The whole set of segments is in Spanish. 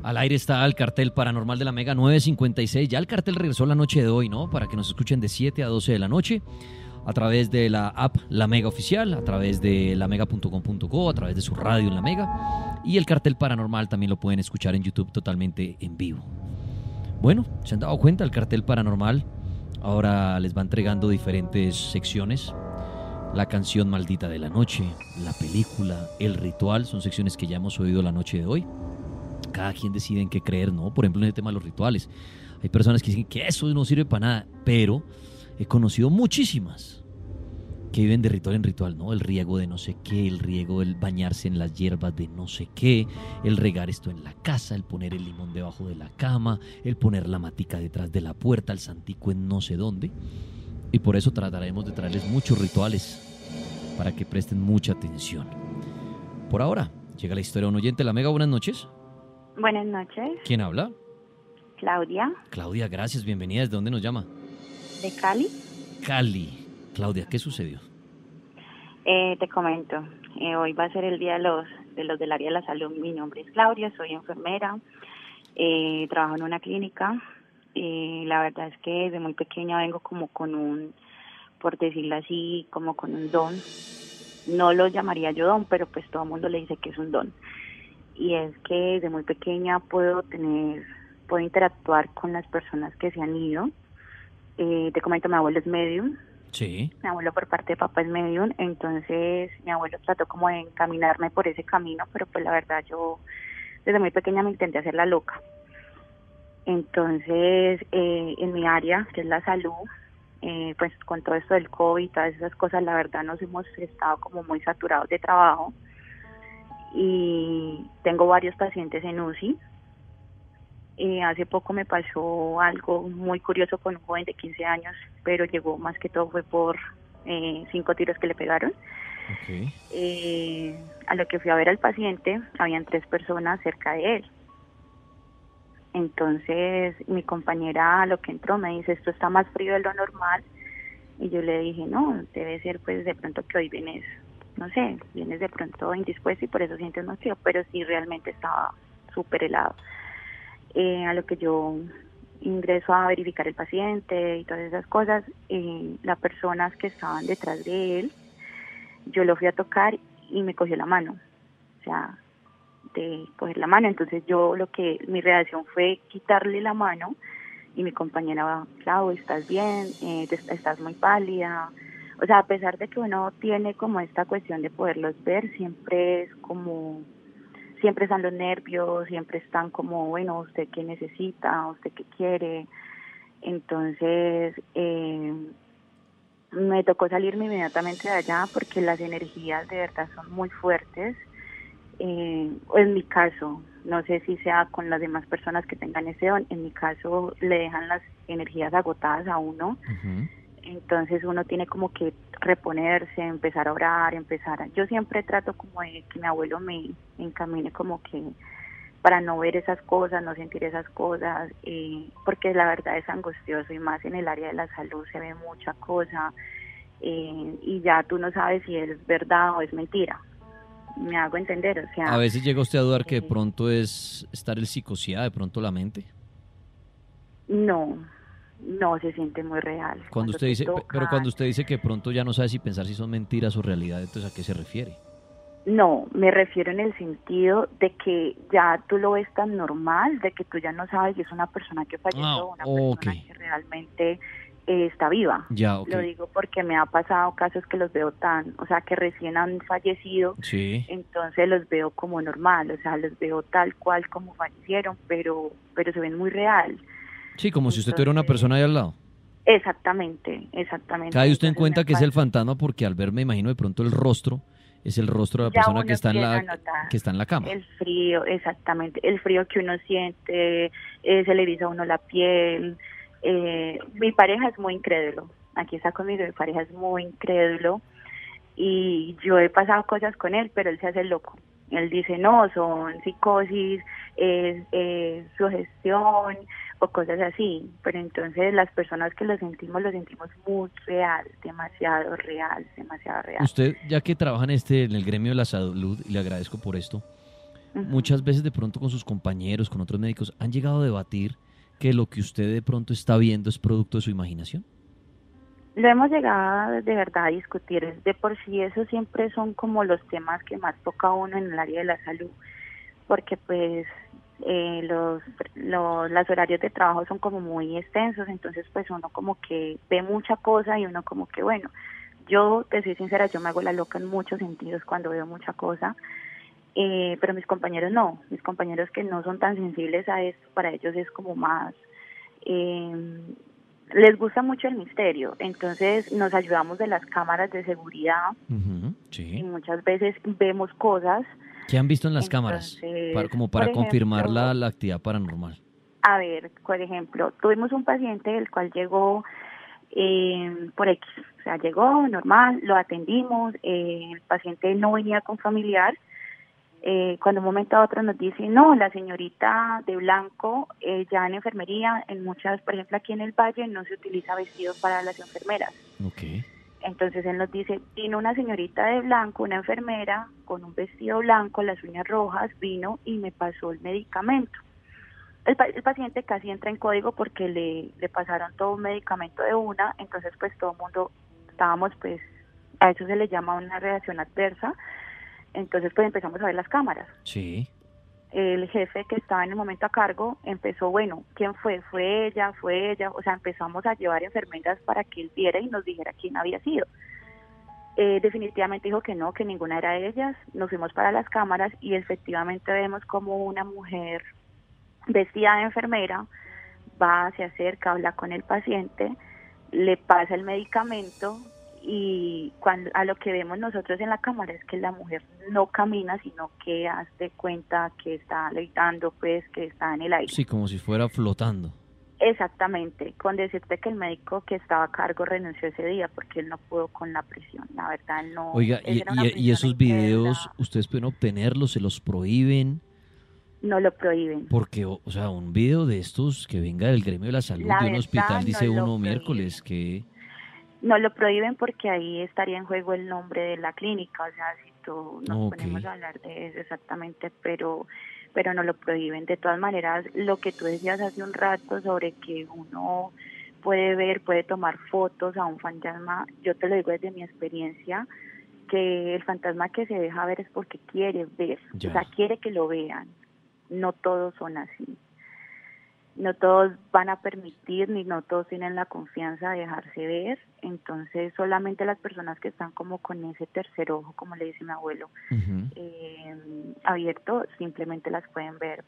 Al aire está el cartel paranormal de la Mega 956. Ya el cartel regresó la noche de hoy, ¿no? Para que nos escuchen de 7 a 12 de la noche a través de la app La Mega Oficial, a través de lamega.com.co, a través de su radio en La Mega. Y el cartel paranormal también lo pueden escuchar en YouTube totalmente en vivo. Bueno, ¿se han dado cuenta? El cartel paranormal ahora les va entregando diferentes secciones. La canción maldita de la noche, la película, el ritual, son secciones que ya hemos oído la noche de hoy. Cada quien decide en qué creer, ¿no? Por ejemplo, en el tema de los rituales. Hay personas que dicen que eso no sirve para nada, pero he conocido muchísimas que viven de ritual en ritual, ¿no? El riego de no sé qué, el riego, el bañarse en las hierbas de no sé qué, el regar esto en la casa, el poner el limón debajo de la cama, el poner la matica detrás de la puerta, el santico en no sé dónde. Y por eso trataremos de traerles muchos rituales para que presten mucha atención. Por ahora, llega la historia de un oyente. La Mega, buenas noches. Buenas noches. ¿Quién habla? Claudia. Claudia, gracias, bienvenida. ¿Desde dónde nos llama? De Cali. Cali. Claudia, ¿qué sucedió? Te comento, hoy va a ser el día de los del área de la salud. Mi nombre es Claudia, soy enfermera, trabajo en una clínica. La verdad es que desde muy pequeña vengo como con un, por decirlo así, como con un don. No lo llamaría yo don, pero pues todo el mundo le dice que es un don. Y es que desde muy pequeña puedo interactuar con las personas que se han ido. Te comento, mi abuelo es medium. Sí. Mi abuelo por parte de papá es medium, entonces mi abuelo trató como de encaminarme por ese camino, pero pues la verdad yo desde muy pequeña me intenté hacer la loca. Entonces, en mi área, que es la salud, pues con todo esto del COVID y todas esas cosas, la verdad nos hemos estado como muy saturados de trabajo y tengo varios pacientes en UCI. Hace poco me pasó algo muy curioso con un joven de 15 años, pero llegó más que todo fue por 5 tiros que le pegaron. Okay. A lo que fui a ver al paciente, habían 3 personas cerca de él. Entonces mi compañera a lo que entró me dice, esto está más frío de lo normal. Y yo le dije, no, debe ser pues de pronto que hoy vienes, no sé, vienes de pronto indispuesto y por eso sientes más frío, pero sí realmente estaba súper helado. A lo que yo ingreso a verificar el paciente y todas esas cosas, las personas que estaban detrás de él, yo lo fui a tocar y me cogió la mano, o sea, de coger la mano. Entonces mi reacción fue quitarle la mano y mi compañera, Clau, ¿estás bien? Estás muy pálida. O sea, a pesar de que uno tiene como esta cuestión de poderlos ver, siempre están los nervios, siempre están como, bueno, ¿usted qué necesita? ¿Usted qué quiere? Entonces, me tocó salirme inmediatamente de allá porque las energías de verdad son muy fuertes. En mi caso, no sé si sea con las demás personas que tengan ese don, en mi caso le dejan las energías agotadas a uno. Uh-huh. Entonces uno tiene como que reponerse, empezar a orar, yo siempre trato como de que mi abuelo me encamine como que para no ver esas cosas, no sentir esas cosas, porque la verdad es angustioso y más en el área de la salud se ve mucha cosa y ya tú no sabes si es verdad o es mentira. Me hago entender, o sea... A veces llega usted a dudar que de pronto es estar el psicoseada, de pronto la mente. No se siente muy real. Cuando usted dice, pero cuando usted dice que de pronto ya no sabe si pensar si son mentiras o realidad, entonces ¿a qué se refiere? No, me refiero en el sentido de que ya tú lo ves tan normal, de que tú ya no sabes si es una persona que falleció o una persona que realmente está viva. Ya, okay. Lo digo porque me ha pasado casos que los veo que recién han fallecido, sí. Entonces los veo como normal, o sea, los veo tal cual como fallecieron, pero se ven muy real. Sí, como si usted tuviera una persona ahí al lado. Exactamente. Cae usted en cuenta que es el fantasma porque al ver, me imagino, de pronto el rostro, es el rostro de la persona que está en la cama. El frío, exactamente, el frío que uno siente, se le eriza a uno la piel. Mi pareja es muy incrédulo, aquí está conmigo, mi pareja es muy incrédulo y yo he pasado cosas con él, pero él se hace loco. Él dice, no, son psicosis, sugestión o cosas así, pero entonces las personas que lo sentimos muy real, demasiado real. Usted, ya que trabaja en el gremio de la salud, y le agradezco por esto, muchas veces de pronto con sus compañeros, con otros médicos, ¿han llegado a debatir que lo que usted de pronto está viendo es producto de su imaginación? Lo hemos llegado de verdad a discutir. De por sí eso siempre son como los temas que más toca uno en el área de la salud, porque pues los horarios de trabajo son como muy extensos, entonces pues uno como que ve mucha cosa y uno como que bueno, yo te soy sincera, yo me hago la loca en muchos sentidos cuando veo mucha cosa, pero mis compañeros no, mis compañeros que no son tan sensibles a esto, para ellos es como más, eh, les gusta mucho el misterio, entonces nos ayudamos de las cámaras de seguridad Ujú, y sí. muchas veces vemos cosas, ¿Qué han visto en las cámaras? entonces, Como por para confirmar ejemplo, la actividad paranormal. a ver, por ejemplo, tuvimos un paciente el cual llegó por X, o sea, llegó normal, lo atendimos, el paciente no venía con familiar, cuando un momento a otro nos dice, no, la señorita de blanco, ya en enfermería, en muchas, por ejemplo, aquí en el Valle no se utiliza vestido para las enfermeras. Ok. Entonces él nos dice, vino una señorita de blanco, una enfermera, con un vestido blanco, las uñas rojas, vino y me pasó el medicamento. El paciente casi entra en código porque le pasaron todo un medicamento de una, entonces pues todo el mundo estábamos pues, a eso se le llama una reacción adversa, entonces pues empezamos a ver las cámaras. Sí. El jefe que estaba en el momento a cargo empezó, bueno, ¿quién fue? Fue ella, o sea, empezamos a llevar enfermeras para que él viera y nos dijera quién había sido. Definitivamente dijo que no, que ninguna era de ellas, nos fuimos para las cámaras y efectivamente vemos como una mujer vestida de enfermera va, se acerca, habla con el paciente, le pasa el medicamento y cuando a lo que vemos nosotros en la cámara es que la mujer no camina, sino que hace cuenta que está levitando, pues que está en el aire. Sí, como si fuera flotando. Exactamente, con decirte que el médico que estaba a cargo renunció ese día porque él no pudo con la presión. La verdad, él no, Oiga, esa era una y presión esos en que de videos, verdad ¿ustedes pueden obtenerlos? ¿Se los prohíben? no lo prohíben. Porque, o sea, un video de estos que venga del gremio de la salud La de un verdad, hospital, no dice lo uno prohíben. miércoles, que... No lo prohíben porque ahí estaría en juego el nombre de la clínica, o sea, si tú nos Ok, ponemos a hablar de eso exactamente, pero no lo prohíben. De todas maneras, lo que tú decías hace un rato sobre que uno puede ver, puede tomar fotos a un fantasma, yo te lo digo desde mi experiencia, que el fantasma que se deja ver es porque quiere ver, o sea, ya. quiere que lo vean. No todos son así. No todos van a permitir, ni no todos tienen la confianza de dejarse ver, entonces solamente las personas que están como con ese tercer ojo, como le dice mi abuelo, Ujú. abierto, simplemente las pueden ver,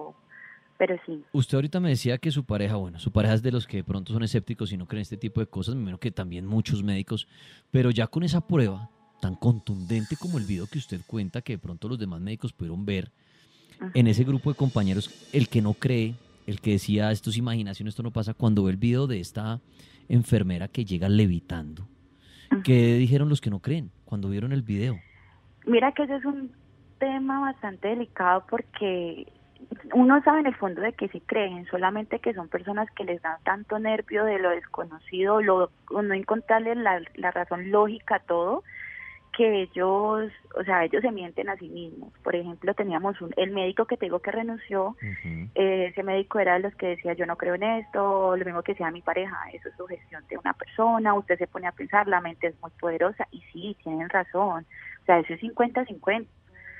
pero sí. Usted ahorita me decía que su pareja, bueno, su pareja es de los que de pronto son escépticos y no creen este tipo de cosas, me imagino que también muchos médicos, pero ya con esa prueba tan contundente como el video que usted cuenta, que de pronto los demás médicos pudieron ver, en ese Ujú, grupo de compañeros, el que no cree, el que decía esto es imaginación, esto no pasa, cuando ve el video de esta enfermera que llega levitando, ¿qué ujú. dijeron los que no creen cuando vieron el video? Mira que ese es un tema bastante delicado porque uno sabe en el fondo de que sí creen, solamente que son personas que les dan tanto nervio de lo desconocido, o no encontrarle la razón lógica a todo, que ellos, o sea, ellos se mienten a sí mismos. Por ejemplo, teníamos el médico que te digo que renunció, Ujú. ese médico era de los que decía yo no creo en esto, lo mismo que decía mi pareja, eso es sugestión de una persona, usted se pone a pensar, la mente es muy poderosa, y sí, tienen razón, o sea, eso es 50-50,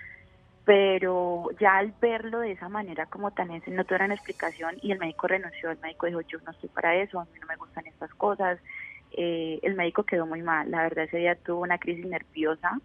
pero ya al verlo de esa manera como tan ese no tuvieron explicación y el médico renunció, el médico dijo yo no estoy para eso, a mí no me gustan estas cosas, el médico quedó muy mal, la verdad ese día tuvo una crisis nerviosa,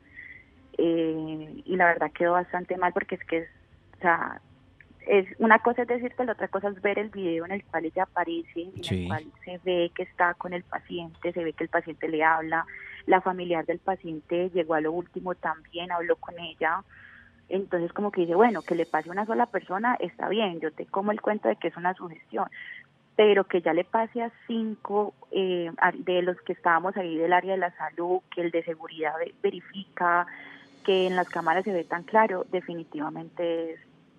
y la verdad quedó bastante mal porque es que o sea, es una cosa es decirte, la otra cosa es ver el video en el cual ella aparece, en el Sí. cual se ve que está con el paciente, se ve que el paciente le habla, la familiar del paciente llegó a lo último también, habló con ella, entonces como que dice, bueno, que le pase a una sola persona está bien, yo te como el cuento de que es una sugestión, pero que ya le pase a 5 de los que estábamos ahí del área de la salud, que el de seguridad verifica, que en las cámaras se ve tan claro, definitivamente es.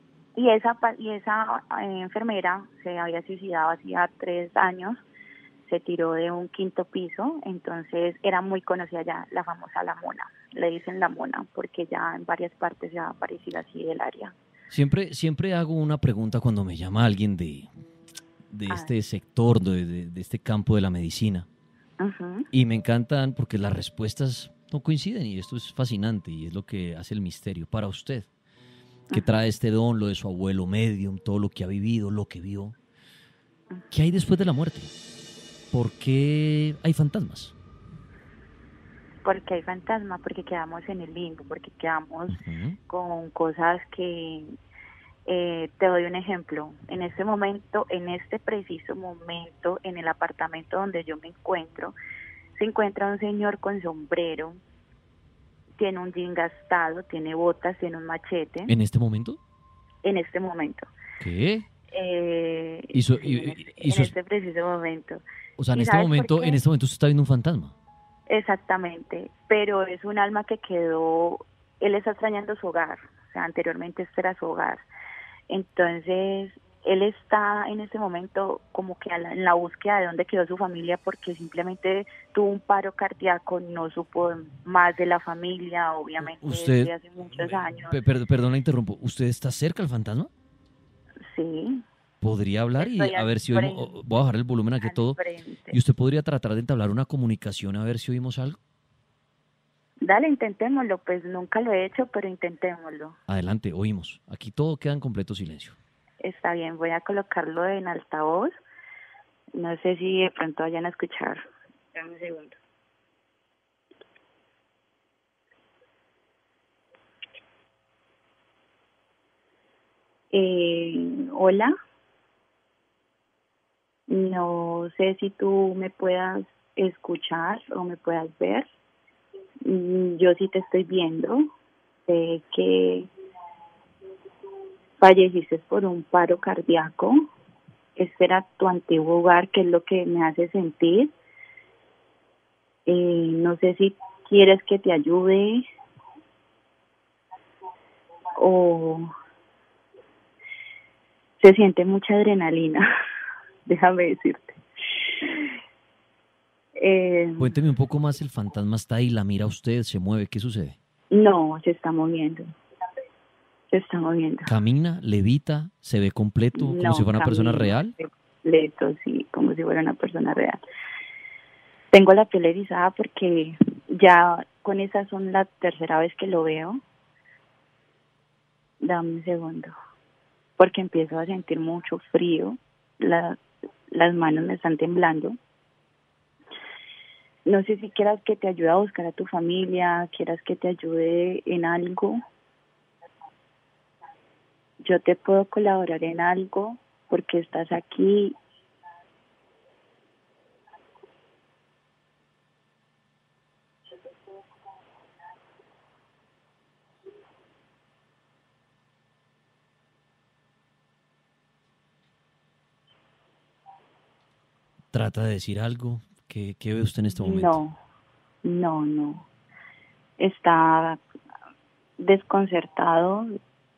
Y esa enfermera se había suicidado hacía 3 años, se tiró de un quinto piso, entonces era muy conocida ya, la famosa La Mona, le dicen La Mona, porque ya en varias partes se ha aparecido así del área. Siempre hago una pregunta cuando me llama alguien de Ah, este sector, de este campo de la medicina. ujú, Y me encantan porque las respuestas no coinciden y esto es fascinante y es lo que hace el misterio. Para usted, que ujú, trae este don, lo de su abuelo medium, todo lo que ha vivido, lo que vio, ¿qué ujú. hay después de la muerte? ¿Por qué hay fantasmas? Porque hay fantasma, porque quedamos en el limbo, porque quedamos Ujú. con cosas que, te doy un ejemplo, en este momento, en este preciso momento, en el apartamento donde yo me encuentro, se encuentra un señor con sombrero, tiene un jean gastado, tiene botas, tiene un machete, ¿En este momento? en este momento, ¿Qué? eh, Hizo, sí, en hizo, este preciso momento. o sea, ¿Y sabes por en qué? este momento usted está viendo un fantasma. Exactamente, pero es un alma que quedó, él está extrañando su hogar, o sea, anteriormente este era su hogar. Entonces, él está en este momento como que en la búsqueda de dónde quedó su familia porque simplemente tuvo un paro cardíaco, no supo más de la familia, obviamente es Usted, de hace muchos años. perdón, la interrumpo. ¿Usted está cerca al fantasma? Sí, ¿Podría hablar y estoy a al ver si oímos? Voy a frente, bajar el volumen aquí al todo. ¿Y frente. usted podría tratar de entablar una comunicación a ver si oímos algo? Dale, intentémoslo, pues nunca lo he hecho, pero intentémoslo. Adelante, oímos. Aquí todo queda en completo silencio. Está bien, voy a colocarlo en altavoz. No sé si de pronto vayan a escuchar. Dame un segundo. Hola, no sé si tú me puedas escuchar o me puedas ver. Yo sí te estoy viendo. Sé que falleciste por un paro cardíaco. Este era tu antiguo hogar, que es lo que me hace sentir. No sé si quieres que te ayude o se siente mucha adrenalina, déjame decirte. Eh, Cuénteme un poco más, el fantasma está ahí, la mira a usted, se mueve, ¿qué sucede? no, se está moviendo. ¿Camina, levita, se ve completo, como si No, fuera una persona camina, real? completo, sí, como si fuera una persona real. Tengo la piel erizada porque ya con esa son la tercera vez que lo veo. Dame un segundo, porque empiezo a sentir mucho frío, la, las manos me están temblando. No sé si quieras que te ayude a buscar a tu familia, quieras que te ayude en algo. Yo te puedo colaborar en algo porque estás aquí. Trata de decir algo. ¿Qué ve usted en este momento? No, no. Está desconcertado.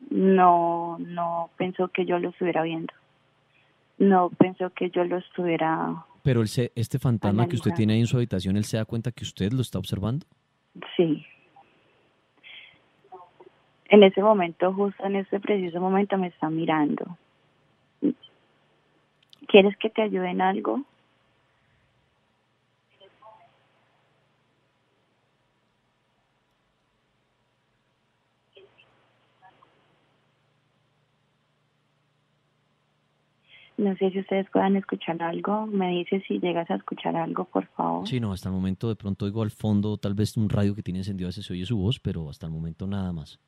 No pensó que yo lo estuviera viendo. No pensó que yo lo estuviera Pero este fantasma que usted tiene analizando. ahí en su habitación, ¿él se da cuenta que usted lo está observando? Sí, en ese momento, justo en ese preciso momento me está mirando. ¿Quieres que te ayude en algo? No sé si ustedes puedan escuchar algo. Me dices si llegas a escuchar algo, por favor. Sí, no, hasta el momento de pronto oigo al fondo tal vez un radio que tiene encendido, a veces se oye su voz, pero hasta el momento nada más.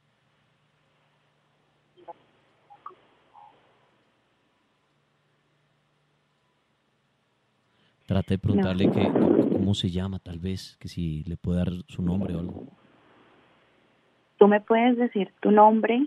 Trata de No. preguntarle cómo se llama, tal vez, que si le puede dar su nombre o algo. ¿Tú me puedes decir tu nombre?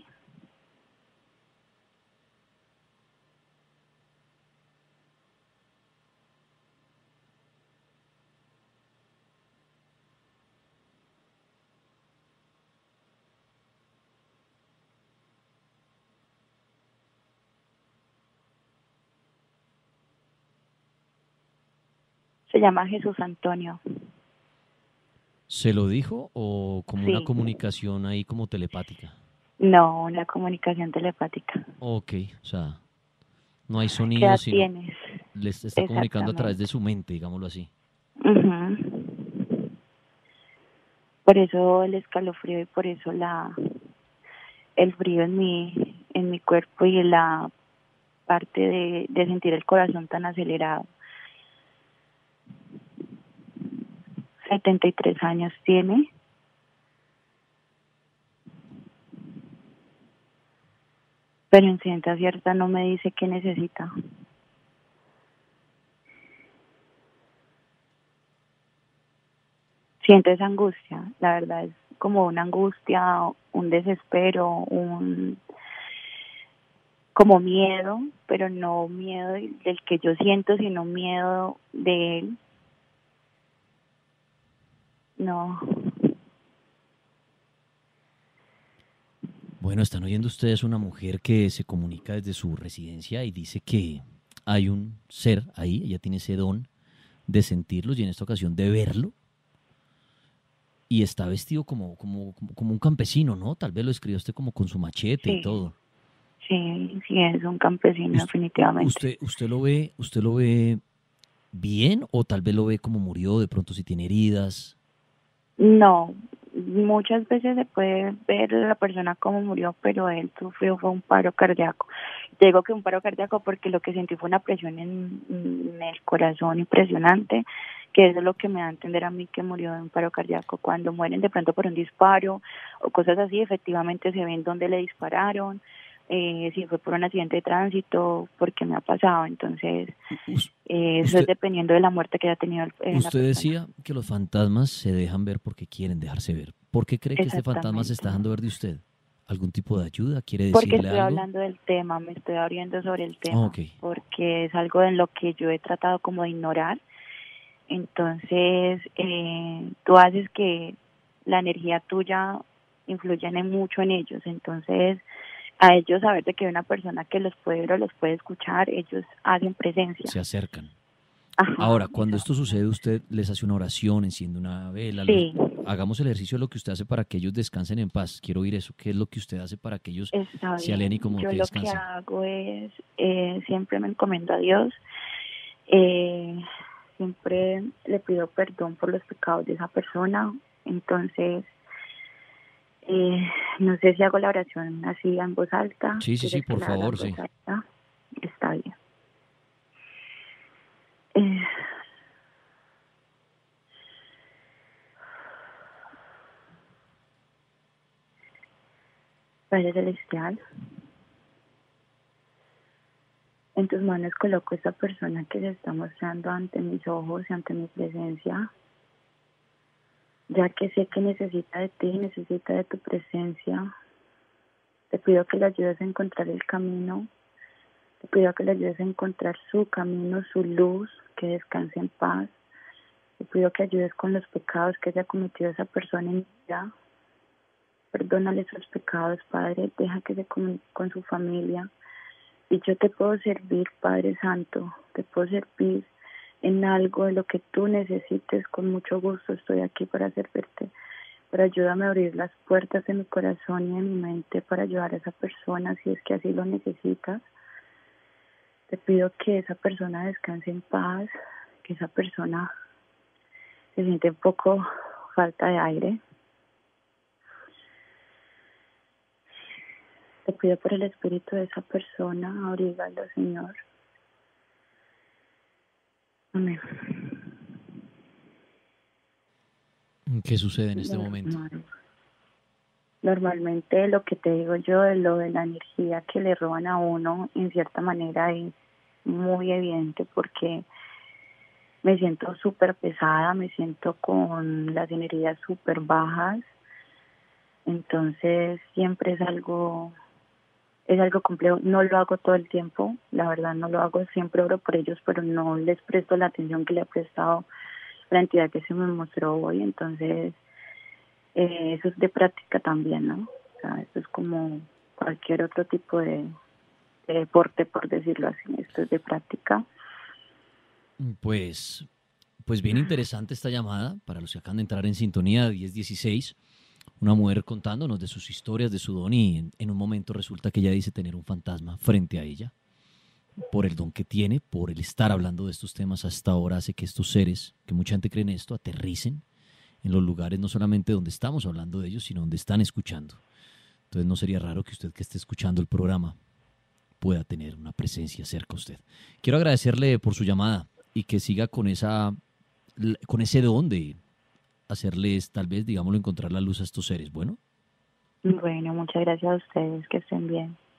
Se llama Jesús Antonio. ¿Se lo dijo o como una Sí, comunicación ahí como telepática? No, una comunicación telepática. Ok, o sea, no hay ¿Qué sonido, edad sino tienes? les está comunicando a través de Exactamente. su mente, digámoslo así. Ujú. Por eso el escalofrío y por eso el frío en mi cuerpo y en la parte de sentir el corazón tan acelerado. 73 años tiene. Pero en ciencia cierta no me dice qué necesita. Siento esa angustia, la verdad es como una angustia, un desespero, como miedo, pero no miedo del que yo siento, sino miedo de él. No, Bueno, están oyendo ustedes una mujer que se comunica desde su residencia y dice que hay un ser ahí, ella tiene ese don de sentirlos y en esta ocasión de verlo y está vestido como un campesino, ¿no? Tal vez lo escribió usted como con su machete y sí, todo. sí es un campesino definitivamente. Usted lo ve bien o tal vez lo ve como murió, de pronto si tiene heridas? No, muchas veces se puede ver la persona como murió, pero él sufrió fue un paro cardíaco. Digo que un paro cardíaco porque lo que sentí fue una presión en el corazón impresionante, que eso es lo que me da a entender a mí que murió de un paro cardíaco. Cuando mueren de pronto por un disparo o cosas así, efectivamente se ven dónde le dispararon, si fue por un accidente de tránsito, porque me ha pasado. Entonces, eso es Usted, dependiendo de la muerte que haya tenido la usted persona. decía que los fantasmas se dejan ver porque quieren dejarse ver. ¿Por qué cree que este fantasma se Exactamente. está dejando ver de usted? ¿Algún tipo de ayuda? ¿Quiere Porque decirle estoy algo? hablando del tema, me estoy abriendo sobre el Oh, tema, ok. porque es algo en lo que yo he tratado como de ignorar. Entonces, tú haces que la energía tuya influya mucho en ellos. Entonces, a ellos saber de que hay una persona que los puede ver o los puede escuchar, ellos hacen presencia. Se acercan. Ajá, Ahora, cuando esto sucede, exactamente. usted les hace una oración, enciende una vela, Sí, hagamos el ejercicio de lo que usted hace para que ellos descansen en paz. Quiero oír eso. ¿Qué es lo que usted hace para que ellos está se alegren y bien. como Yo que lo que descansen? hago es, siempre me encomiendo a Dios. Eh, Siempre le pido perdón por los pecados de esa persona. Entonces, eh, no sé si hago la oración así en voz alta. Sí, sí, sí, ¿Quieres que por la haga en favor, voz sí. alta? Está bien. Eh, Padre Celestial, en tus manos coloco esta persona que se está mostrando ante mis ojos y ante mi presencia, ya que sé que necesita de ti, necesita de tu presencia. Te pido que le ayudes a encontrar el camino. Te pido que le ayudes a encontrar su camino, su luz, que descanse en paz. Te pido que ayudes con los pecados que haya cometido esa persona en vida. Perdónale sus pecados, Padre. Deja que se comunique con su familia. Y yo te puedo servir, Padre Santo. Te puedo servir en algo de lo que tú necesites. Con mucho gusto estoy aquí para servirte. Pero ayúdame a abrir las puertas de mi corazón y de mi mente para ayudar a esa persona si es que así lo necesitas. Te pido que esa persona descanse en paz, que esa persona se siente un poco falta de aire. Te pido por el espíritu de esa persona, abrígalo, Señor. Amén. ¿Qué sucede en este momento? Normal. Normalmente lo que te digo yo de lo de la energía que le roban a uno, en cierta manera es muy evidente porque me siento súper pesada, me siento con las energías súper bajas, entonces siempre es algo complejo. No lo hago todo el tiempo, la verdad no lo hago, siempre oro por ellos, pero no les presto la atención que le he prestado a la entidad que se me mostró hoy. Entonces, eso es de práctica también, ¿no? O sea, eso es como cualquier otro tipo de deporte, por decirlo así. Esto es de práctica. Pues bien interesante esta llamada para los que acaban de entrar en sintonía 1016. Una mujer contándonos de sus historias, de su don, y en un momento resulta que ella dice tener un fantasma frente a ella. Por el don que tiene, por el estar hablando de estos temas hasta ahora, hace que estos seres, que mucha gente cree en esto, aterricen en los lugares no solamente donde estamos hablando de ellos, sino donde están escuchando. Entonces no sería raro que usted que esté escuchando el programa pueda tener una presencia cerca a usted. Quiero agradecerle por su llamada y que siga con ese don de hacerles, tal vez, digámoslo, encontrar la luz a estos seres. Bueno. Bueno, muchas gracias a ustedes, que estén bien.